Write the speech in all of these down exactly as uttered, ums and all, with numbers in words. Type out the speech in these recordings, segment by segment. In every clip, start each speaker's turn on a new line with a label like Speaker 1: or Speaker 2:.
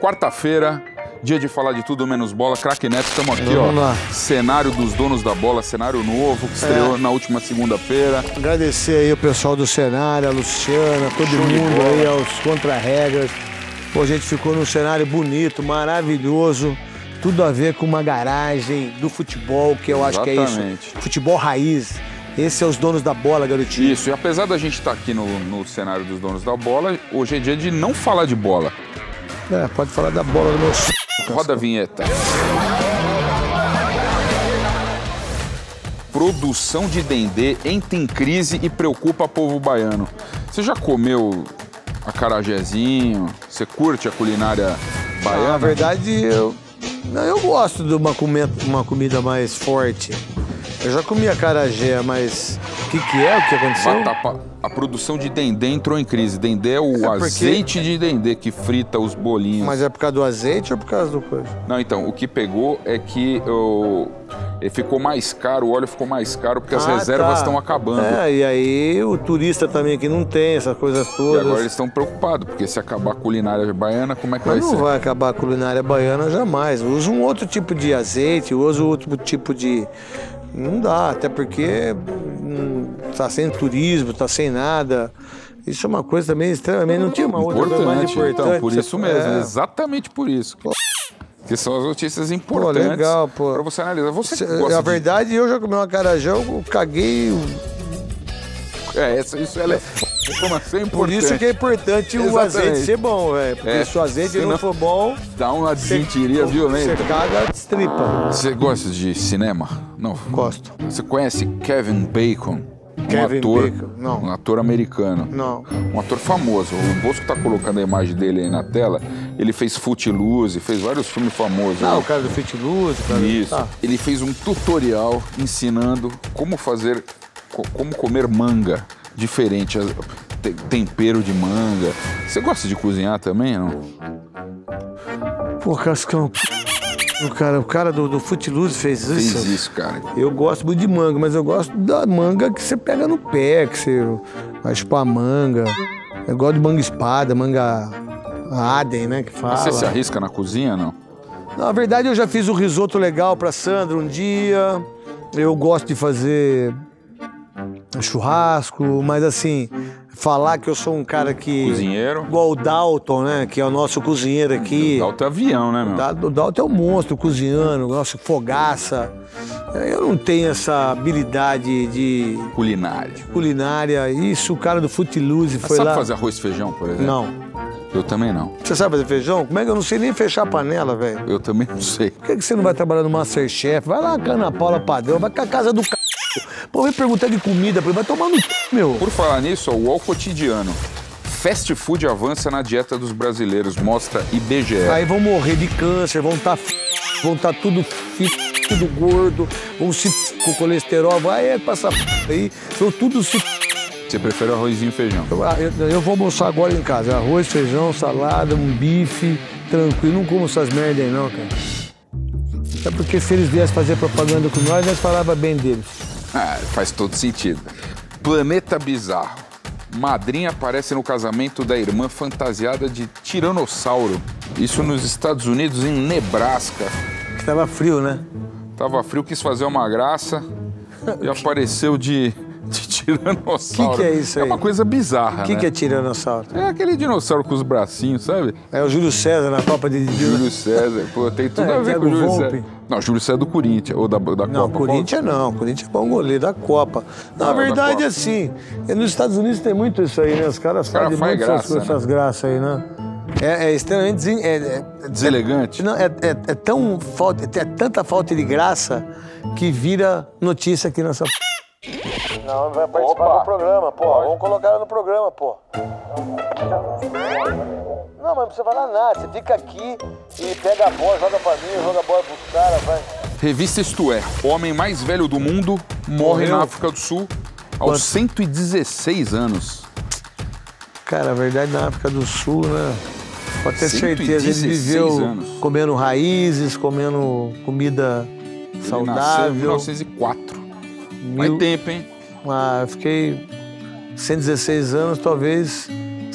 Speaker 1: quarta-feira, dia de falar de tudo menos bola. Craque Neto, estamos aqui,
Speaker 2: Vamos
Speaker 1: ó.
Speaker 2: lá.
Speaker 1: Cenário dos donos da bola, cenário novo, que estreou
Speaker 2: É.
Speaker 1: na última segunda-feira.
Speaker 2: Agradecer aí o pessoal do cenário, a Luciana, todo
Speaker 1: Show de
Speaker 2: mundo
Speaker 1: bola.
Speaker 2: aí, aos contra-regras. Pô, a gente ficou num cenário bonito, maravilhoso. Tudo a ver com uma garagem do futebol, que eu acho que é
Speaker 1: Exatamente.
Speaker 2: isso. Futebol raiz. Esses são os donos da bola, garotinho.
Speaker 1: Isso, e apesar da gente estar aqui no, no cenário dos donos da bola, hoje é dia de não falar de bola.
Speaker 2: É, pode falar da bola do meu...
Speaker 1: Roda a vinheta. Produção de dendê entra em crise e preocupa povo baiano. Você já comeu acarajézinho? Você curte a culinária baiana?
Speaker 2: Na verdade, eu, não, eu gosto de uma, come, uma comida mais forte. Eu já comi acarajé, mas o que, que é? O que aconteceu?
Speaker 1: Batapa, a produção de dendê entrou em crise. Dendê é o
Speaker 2: É porque-
Speaker 1: azeite de dendê que frita os bolinhos.
Speaker 2: Mas é por causa do azeite ou por causa do coisa?
Speaker 1: Não, então, o que pegou é que o, ele ficou mais caro, o óleo ficou mais caro porque as
Speaker 2: Ah,
Speaker 1: reservas
Speaker 2: tá.
Speaker 1: estão acabando.
Speaker 2: É, e aí o turista também que não tem essas coisas
Speaker 1: E
Speaker 2: todas.
Speaker 1: agora eles estão preocupados, porque se acabar a culinária baiana, como é que
Speaker 2: Mas
Speaker 1: vai
Speaker 2: não
Speaker 1: ser?
Speaker 2: vai acabar a culinária baiana jamais. Usa um outro tipo de azeite, usa outro tipo de... Não dá, até porque hum, tá sem turismo, tá sem nada. Isso é uma coisa também extremamente... Não tinha uma outra coisa mais
Speaker 1: Importante,
Speaker 2: importante.
Speaker 1: então, por isso mesmo,
Speaker 2: É.
Speaker 1: exatamente por isso. Que são as notícias importantes
Speaker 2: legal, pô.
Speaker 1: pra você analisar. Você
Speaker 2: Cê-
Speaker 1: gosta
Speaker 2: A
Speaker 1: de...
Speaker 2: verdade, eu já comi uma acarajé, eu caguei.
Speaker 1: É, essa, isso ela é informação importante.
Speaker 2: Por isso que é importante o
Speaker 1: Exatamente.
Speaker 2: azeite ser bom, velho. Porque
Speaker 1: É,
Speaker 2: se o azeite
Speaker 1: senão-
Speaker 2: não for bom,
Speaker 1: Dá uma desentiria violenta.
Speaker 2: você caga, destripa.
Speaker 1: Você gosta de cinema? Não.
Speaker 2: Gosto.
Speaker 1: Você conhece Kevin Bacon?
Speaker 2: Kevin
Speaker 1: um ator,
Speaker 2: Bacon, não.
Speaker 1: Um ator americano.
Speaker 2: Não.
Speaker 1: Um ator famoso. O Bosco tá colocando a imagem dele aí na tela. Ele fez Footloose, fez vários filmes famosos.
Speaker 2: Ah,
Speaker 1: né?
Speaker 2: o cara do Footloose, cara.
Speaker 1: Isso.
Speaker 2: Tá.
Speaker 1: Ele fez um tutorial ensinando como fazer, co- como comer manga diferente, as- te- tempero de manga. Você gosta de cozinhar também, não?
Speaker 2: Pô, Cascão. O cara, o cara do, do Footloose fez isso.
Speaker 1: Fez isso, cara.
Speaker 2: Eu gosto muito de manga, mas eu gosto da manga que você pega no pé, que você vai chupar manga. Eu gosto de manga espada, manga Aden, né, que fala.
Speaker 1: Mas você se arrisca na cozinha, não?
Speaker 2: Na verdade, eu já fiz um risoto legal pra Sandra um dia. Eu gosto de fazer churrasco, mas assim, falar que eu sou um cara que...
Speaker 1: Cozinheiro.
Speaker 2: Igual o Dalton, né, que é o nosso cozinheiro aqui.
Speaker 1: Dá o teu avião, né, meu?
Speaker 2: Da- O Dalton é um monstro cozinhando, nossa, fogaça. Eu não tenho essa habilidade de
Speaker 1: Culinária.
Speaker 2: culinária. Isso, o cara do Footloose
Speaker 1: Você
Speaker 2: foi
Speaker 1: sabe
Speaker 2: lá...
Speaker 1: fazer arroz e feijão, por exemplo?
Speaker 2: Não.
Speaker 1: Eu também não.
Speaker 2: Você sabe fazer feijão? Como é que eu não sei nem fechar a panela, velho?
Speaker 1: Eu também não sei.
Speaker 2: Por que, que você não vai trabalhar no Masterchef? Vai lá, Ana Paula Padrão, vai com a casa do c... Pô, vem perguntar de comida pra ele, vai tomar no c... meu.
Speaker 1: Por falar nisso, ó, o UOL Cotidiano. Fast food avança na dieta dos brasileiros, mostra I B G E.
Speaker 2: Aí vão morrer de câncer, vão estar tá, vão tá tudo f... tudo gordo, vão se f... com colesterol, vai é, passar f... aí, vão tudo se f...
Speaker 1: Você prefere arrozinho e feijão?
Speaker 2: eu, eu, eu vou almoçar agora em casa, arroz, feijão, salada, um bife, tranquilo, não como essas merda aí não, cara. É porque se eles viessem fazer propaganda com nós, nós falava bem deles.
Speaker 1: Ah, faz todo sentido. Planeta Bizarro. Madrinha aparece no casamento da irmã fantasiada de tiranossauro. Isso nos Estados Unidos, em Nebraska.
Speaker 2: Que tava frio, né?
Speaker 1: Tava frio, quis fazer uma graça e apareceu de, de tiranossauro.
Speaker 2: Que que é isso aí?
Speaker 1: É uma coisa bizarra,
Speaker 2: O que,
Speaker 1: né?
Speaker 2: que é tiranossauro?
Speaker 1: É aquele dinossauro com os bracinhos, sabe?
Speaker 2: É o Júlio César na Copa de...
Speaker 1: Júlio César. Pô, tem tudo
Speaker 2: É,
Speaker 1: a ver
Speaker 2: Thiago
Speaker 1: com o Júlio
Speaker 2: Volpe.
Speaker 1: César. Não, Júlio César é do Corinthians, ou da, da
Speaker 2: Não,
Speaker 1: Copa.
Speaker 2: Corinthians não. Corinthians é bom goleiro da Copa. Na
Speaker 1: Não, da
Speaker 2: verdade,
Speaker 1: Copa.
Speaker 2: assim, nos Estados Unidos tem muito isso aí, né? Os caras
Speaker 1: cara
Speaker 2: fazem
Speaker 1: faz
Speaker 2: muito
Speaker 1: graça,
Speaker 2: essas, coisas,
Speaker 1: né?
Speaker 2: essas graças aí, né? É, é extremamente... desen- É, é,
Speaker 1: Deselegante.
Speaker 2: não, é, é, é tão falta, é tanta falta de graça que vira notícia aqui nessa... Não, vai participar
Speaker 1: Opa.
Speaker 2: do programa, pô. Vamos colocar ela no programa, pô. Não, mas não precisa falar nada. Você fica aqui e pega a bola, joga pra mim, joga a bola pros caras, vai.
Speaker 1: Revista Isto É, o homem mais velho do mundo morre
Speaker 2: Morreu.
Speaker 1: na África do Sul aos
Speaker 2: Quanto?
Speaker 1: cento e dezesseis anos.
Speaker 2: Cara, a verdade, na África do Sul, né? Pode ter
Speaker 1: cento e
Speaker 2: certeza, ele
Speaker 1: dezesseis
Speaker 2: viveu
Speaker 1: anos.
Speaker 2: comendo raízes, comendo comida
Speaker 1: Ele nasceu em
Speaker 2: saudável.
Speaker 1: mil novecentos e quatro.
Speaker 2: Mil-
Speaker 1: Faz tempo, hein?
Speaker 2: Ah, eu fiquei cento e dezesseis anos, talvez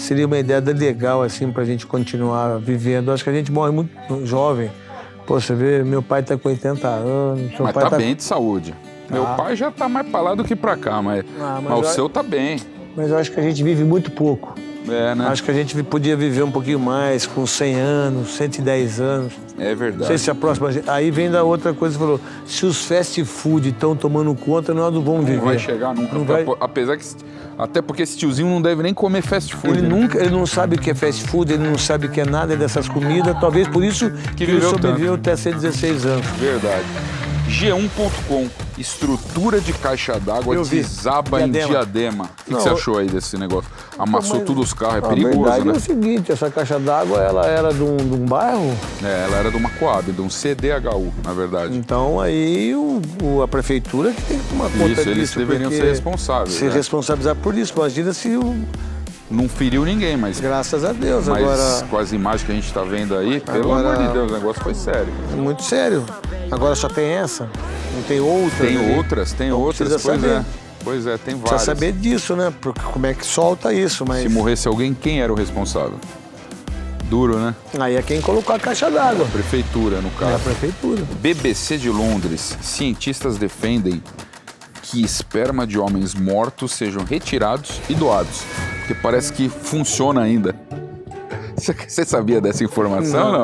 Speaker 2: seria uma ideia legal, assim, pra gente continuar vivendo. Acho que a gente morre muito jovem. Pô, você vê, meu pai tá com oitenta anos. Seu
Speaker 1: mas
Speaker 2: pai
Speaker 1: tá,
Speaker 2: tá
Speaker 1: bem de saúde.
Speaker 2: Tá.
Speaker 1: Meu pai já tá mais pra lá do que pra cá, mas,
Speaker 2: Ah, mas
Speaker 1: mas o
Speaker 2: eu-
Speaker 1: seu tá bem.
Speaker 2: Mas eu acho que a gente vive muito pouco.
Speaker 1: É, né?
Speaker 2: Acho que a gente vi- podia viver um pouquinho mais, com cem anos, cento e dez anos.
Speaker 1: É
Speaker 2: Não
Speaker 1: verdade.
Speaker 2: sei se a próxima... Aí vem da outra coisa, você falou, se os fast food estão tomando conta, nós não vamos viver.
Speaker 1: Não vai chegar nunca.
Speaker 2: Não vai-
Speaker 1: Apesar que... Até porque esse tiozinho não deve nem comer fast food.
Speaker 2: Ele
Speaker 1: né?
Speaker 2: nunca, ele não sabe o que é fast food, ele não sabe o que é nada dessas comidas, talvez por isso que, ele
Speaker 1: viveu
Speaker 2: sobreviveu até ser dezesseis anos.
Speaker 1: Verdade. G um ponto com. Estrutura de caixa d'água
Speaker 2: Eu vi.
Speaker 1: desaba em
Speaker 2: Diadema.
Speaker 1: Diadema. O que, que
Speaker 2: Não,
Speaker 1: você
Speaker 2: eu-
Speaker 1: achou aí desse negócio? Amassou
Speaker 2: Mas
Speaker 1: tudo os carros, é
Speaker 2: a
Speaker 1: perigoso,
Speaker 2: verdade
Speaker 1: né?
Speaker 2: é o seguinte, essa caixa d'água, ela era de um, de um bairro,
Speaker 1: É, ela era de uma Coab, de um C D H U, na verdade.
Speaker 2: então aí o, o- a prefeitura que tem que tomar conta
Speaker 1: Isso,
Speaker 2: disso.
Speaker 1: eles deveriam
Speaker 2: porque
Speaker 1: ser responsáveis,
Speaker 2: Se
Speaker 1: né?
Speaker 2: responsabilizar por isso. Imagina se o...
Speaker 1: Não feriu ninguém, mas,
Speaker 2: Graças a Deus,
Speaker 1: mas
Speaker 2: agora...
Speaker 1: com as imagens que a gente tá vendo aí, pelo
Speaker 2: Agora-
Speaker 1: amor de Deus, o negócio foi sério.
Speaker 2: É muito sério. Agora só tem essa, não tem outra.
Speaker 1: Tem
Speaker 2: né?
Speaker 1: outras, tem
Speaker 2: Então
Speaker 1: outras,
Speaker 2: precisa
Speaker 1: pois
Speaker 2: saber.
Speaker 1: é. Pois é, tem
Speaker 2: Precisa
Speaker 1: várias.
Speaker 2: saber disso, né? Porque como é que solta isso, mas...
Speaker 1: Se morresse alguém, quem era o responsável? Duro, né?
Speaker 2: Aí é quem colocou a caixa d'água.
Speaker 1: Prefeitura, no
Speaker 2: É a
Speaker 1: caso.
Speaker 2: prefeitura.
Speaker 1: B B C de Londres, cientistas defendem que esperma de homens mortos sejam retirados e doados. Porque parece que funciona ainda. Você- Você sabia dessa informação ou
Speaker 2: Não.
Speaker 1: não?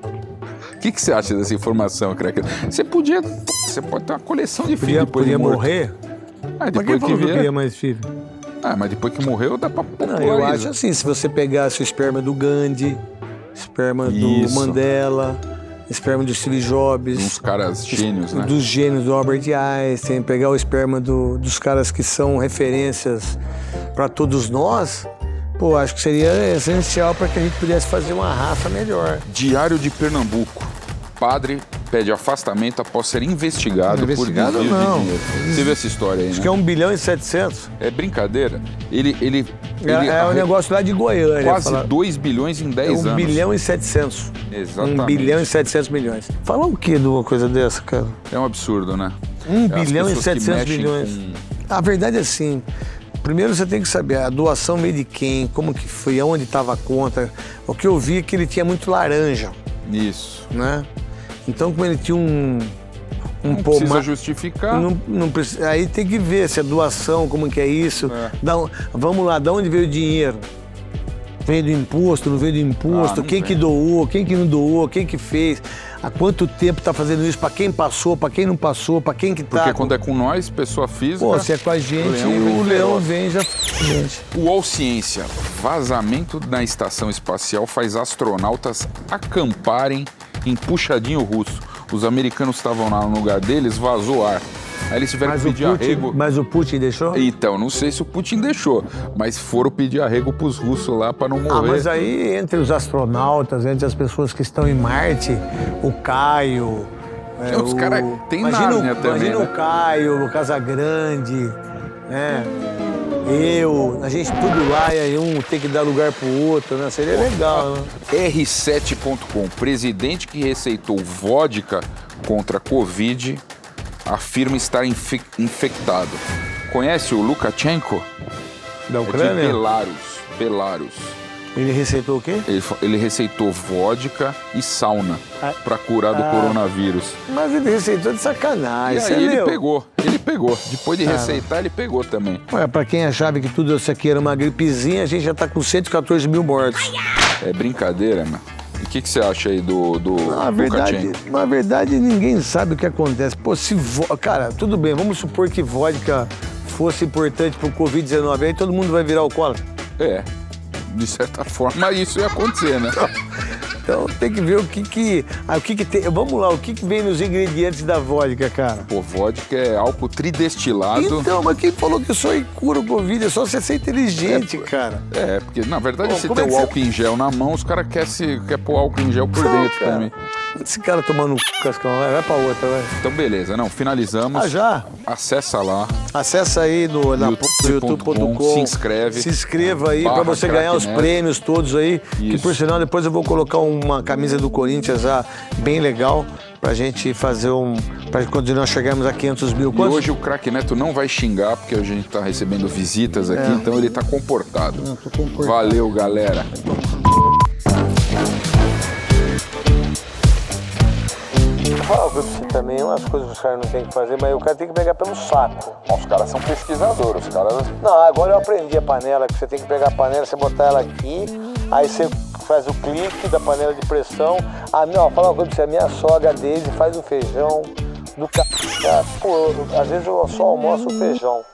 Speaker 1: O que, que você acha dessa informação, Crack? Você podia. Você pode ter uma coleção de filhos
Speaker 2: Podia,
Speaker 1: depois
Speaker 2: podia
Speaker 1: de morto.
Speaker 2: morrer?
Speaker 1: Ah,
Speaker 2: Mas quem
Speaker 1: depois que
Speaker 2: falou que eu
Speaker 1: vier.
Speaker 2: queria mais filho?
Speaker 1: Ah, mas depois que morreu dá pra
Speaker 2: Não,
Speaker 1: popularizar.
Speaker 2: eu acho assim, se você pegasse o esperma do Gandhi, esperma
Speaker 1: Isso.
Speaker 2: do Mandela, esperma do Steve Jobs,
Speaker 1: Uns caras gênios, né?
Speaker 2: dos gênios do Albert Einstein, pegar o esperma do- dos caras que são referências para todos nós, pô, acho que seria essencial para que a gente pudesse fazer uma raça melhor.
Speaker 1: Diário de Pernambuco. Padre pede afastamento após ser investigado,
Speaker 2: Investigado,
Speaker 1: por desvio
Speaker 2: não.
Speaker 1: de dinheiro. Você viu essa história aí,
Speaker 2: Acho
Speaker 1: né?
Speaker 2: que é um bilhão e setecentos.
Speaker 1: É brincadeira. Ele, ele,
Speaker 2: É,
Speaker 1: ele
Speaker 2: é um
Speaker 1: arre-
Speaker 2: negócio lá de Goiânia.
Speaker 1: quase
Speaker 2: fala-
Speaker 1: dois bilhões em
Speaker 2: é
Speaker 1: dez
Speaker 2: um
Speaker 1: anos.
Speaker 2: bilhão e setecentos.
Speaker 1: Exatamente.
Speaker 2: Um bilhão e setecentos milhões. Fala o que de uma coisa dessa, cara?
Speaker 1: É um absurdo, né?
Speaker 2: Um
Speaker 1: As
Speaker 2: bilhão e
Speaker 1: pessoas que
Speaker 2: setecentos
Speaker 1: mexem
Speaker 2: milhões.
Speaker 1: com-
Speaker 2: A verdade é assim. Primeiro você tem que saber a doação veio de quem, como que foi, aonde estava a conta. O que eu vi é que ele tinha muito laranja,
Speaker 1: Isso.
Speaker 2: né? Então como ele tinha um um
Speaker 1: Não precisa
Speaker 2: pomar-
Speaker 1: justificar.
Speaker 2: não, não precisa, aí tem que ver se a doação, como que é isso.
Speaker 1: É.
Speaker 2: Da on- vamos lá, de onde veio o dinheiro? Veio do imposto, não veio do imposto?
Speaker 1: Ah, não
Speaker 2: quem
Speaker 1: vem.
Speaker 2: que doou, quem que não doou, quem que fez? Há quanto tempo está fazendo isso? Para quem passou, para quem não passou, para quem que tá?
Speaker 1: Porque quando é com nós, pessoa física.
Speaker 2: Pô, se é com a gente,
Speaker 1: o leão vem
Speaker 2: o leão
Speaker 1: feroz.
Speaker 2: vem e já f- gente.
Speaker 1: UOL Ciência. Vazamento na estação espacial faz astronautas acamparem em puxadinho russo. Os americanos estavam lá no lugar deles, vazou ar. Aí eles tiveram
Speaker 2: Mas
Speaker 1: que
Speaker 2: o,
Speaker 1: pedir
Speaker 2: Putin,
Speaker 1: arrego.
Speaker 2: mas o Putin deixou?
Speaker 1: Então, não sei se o Putin deixou, mas foram pedir arrego pros russos lá pra não morrer.
Speaker 2: Ah, mas aí entre os astronautas, entre as pessoas que estão em Marte, o Caio. é,
Speaker 1: Os
Speaker 2: o-
Speaker 1: caras têm
Speaker 2: imagina o-
Speaker 1: Nárnia também,
Speaker 2: Imagina
Speaker 1: né?
Speaker 2: o Caio, o Casagrande, né? Eu, a gente tudo lá e aí um tem que dar lugar pro outro, né? Seria legal, né?
Speaker 1: R sete ponto com. Presidente que receitou vodka contra a Covid afirma estar infe- infectado. Conhece o Lukashenko?
Speaker 2: Da
Speaker 1: É de
Speaker 2: Ucrânia?
Speaker 1: Belarus. Belarus.
Speaker 2: Ele receitou o quê?
Speaker 1: Ele, fa- ele receitou vodka e sauna
Speaker 2: Ah.
Speaker 1: pra curar do
Speaker 2: Ah.
Speaker 1: coronavírus.
Speaker 2: Mas ele receitou de
Speaker 1: E
Speaker 2: sacanagem, você
Speaker 1: aí ele
Speaker 2: leu?
Speaker 1: pegou, ele pegou. Depois de receitar, ele pegou também.
Speaker 2: Ué, pra quem achava que tudo isso aqui era uma gripezinha, a gente já tá com cento e quatorze mil mortos.
Speaker 1: É brincadeira, né? E o que, que você acha aí do, do
Speaker 2: Na verdade,
Speaker 1: Lukashenko?
Speaker 2: na verdade, ninguém sabe o que acontece. Pô, se vo... Cara, tudo bem, vamos supor que vodka fosse importante pro covid dezenove, aí todo mundo vai virar alcoólatra.
Speaker 1: É, de certa forma isso ia acontecer, né?
Speaker 2: Então tem que ver o que que... Ah, o que que tem... Vamos lá, o que que vem nos ingredientes da vodka, cara?
Speaker 1: Pô, vodka é álcool tridestilado.
Speaker 2: Então, mas quem falou que só cura o Covid? É só você ser inteligente, cara.
Speaker 1: É, porque na verdade
Speaker 2: Pô,
Speaker 1: você
Speaker 2: como
Speaker 1: tem
Speaker 2: é
Speaker 1: o
Speaker 2: que você-
Speaker 1: álcool em gel na mão, os caras querem se... quer pôr álcool em gel por
Speaker 2: Não,
Speaker 1: dentro
Speaker 2: cara.
Speaker 1: também.
Speaker 2: Esse cara tomando c****, Cascão, vai, vai pra outra, vai.
Speaker 1: Então beleza, não, finalizamos.
Speaker 2: Ah, já?
Speaker 1: Acessa lá.
Speaker 2: Acessa aí no na
Speaker 1: youtube ponto com,
Speaker 2: youtube.com.
Speaker 1: se inscreve.
Speaker 2: Se inscreva aí
Speaker 1: Barra
Speaker 2: pra você ganhar os
Speaker 1: Cracknet.
Speaker 2: prêmios todos aí. Que
Speaker 1: Isso.
Speaker 2: por sinal depois eu vou colocar uma camisa do Corinthians já bem legal. pra gente fazer um... Pra quando nós chegarmos a quinhentos mil.
Speaker 1: E
Speaker 2: Quantos?
Speaker 1: hoje o Craque Neto não vai xingar, porque a gente tá recebendo visitas aqui,
Speaker 2: É.
Speaker 1: então ele tá comportado.
Speaker 2: Não, tô comportado.
Speaker 1: Valeu, galera.
Speaker 2: Fala pra você também, umas coisas que os caras não tem que fazer, mas o cara tem que pegar pelo saco.
Speaker 1: Os caras são pesquisadores, os caras...
Speaker 2: Não, agora eu aprendi a panela, que você tem que pegar a panela, você botar ela aqui, aí você faz o clique da panela de pressão. Ah, não, fala uma coisa pra você, a minha sogra desde faz o feijão do c... Pô, às vezes eu só almoço o feijão.